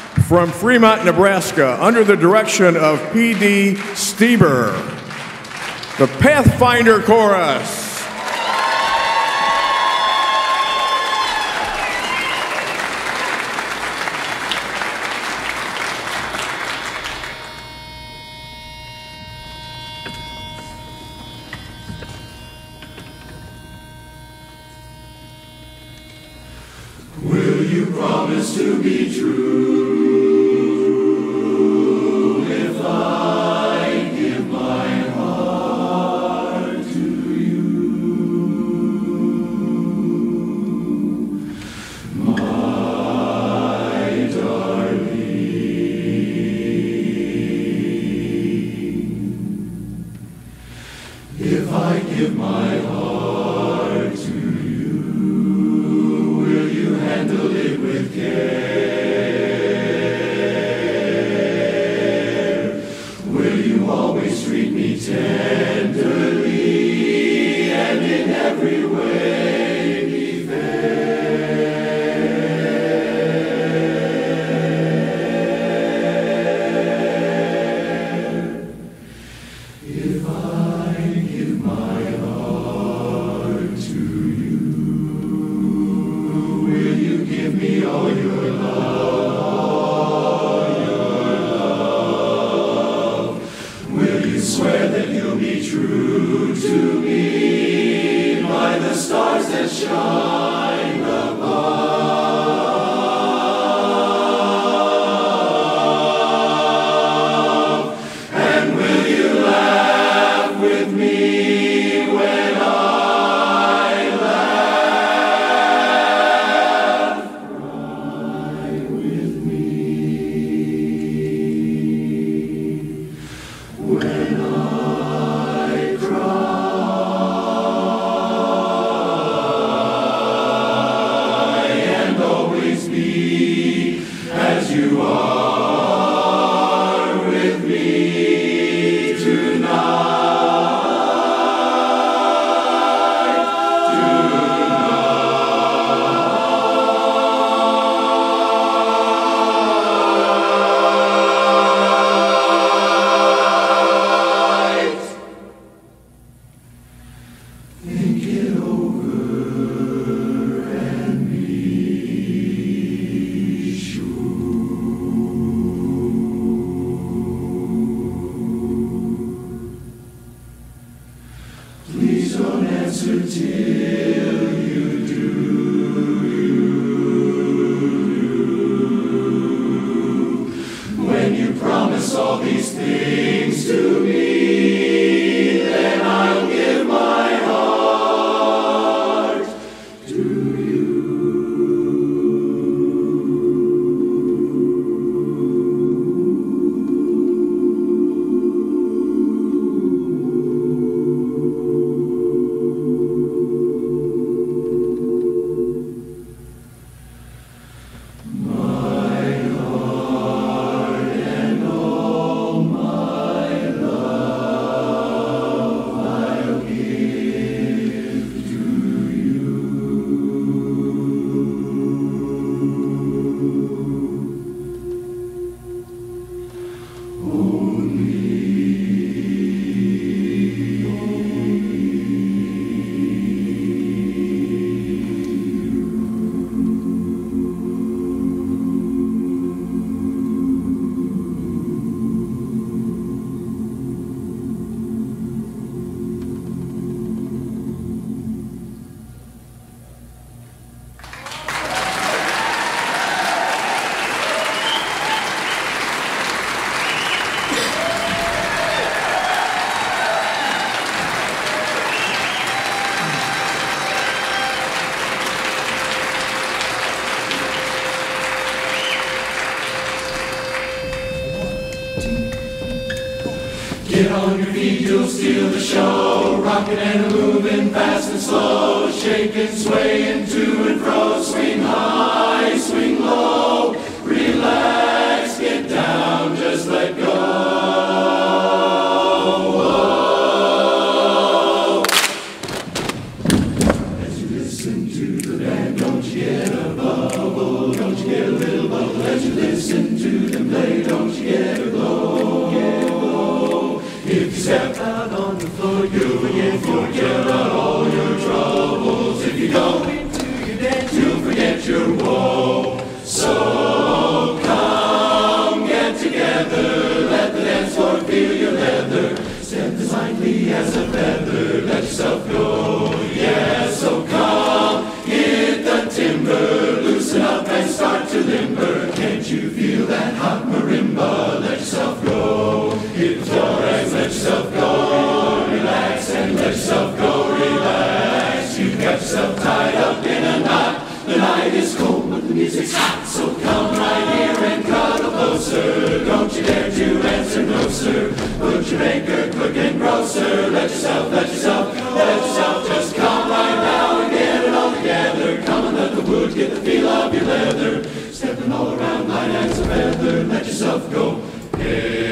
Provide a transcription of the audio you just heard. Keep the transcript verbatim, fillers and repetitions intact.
From Fremont, Nebraska, under the direction of P D Stieber, the Pathfinder Chorus. Will you promise to be true if I give my heart to you? My darling, if I give my heart to you, handle it with care? Will you always treat me tenderly and in every way be fair? If I give my heart to you, give me all your love, your love. Will you swear that you'll be true to me by the stars that shine above? And will you laugh with me when I as you are with me tonight, tonight. Think it over and be please don't answer till you do. When you promise all these things to me, then I'll give my heart to you. Get on your feet, you'll steal the show. Rockin' and moving fast and slow. Shaking, swaying to and fro. Swing high, swing low. Relax, get down, just let go. Whoa. As you listen to the band, don't you get a bubble. Don't you get a little bubble as you listen. listen to them play, don't you get a glow, get a glow. If you step out on the floor, you'll forget, forget about all your troubles. If you go into your dance, you'll forget your woe. So come, get together, let the dance floor feel your leather. Step as lightly as a feather, let yourself go. Yeah, so come, hit the timber, loosen up and start to limber. Can't you feel that hot marimba? Let yourself go. Hit the floor and let yourself go. Relax and let yourself go. Relax. You've got yourself tied up in a knot. The night is cold, but the music's hot. So come right here and cuddle closer. Don't you dare to answer no, sir. Put your anchor quick and grosser. Let yourself, let yourself, let yourself just come right now and get it all together. Come and let the wood get the feel of your leather. Stepping all around light as a feather. Let yourself go. Hey.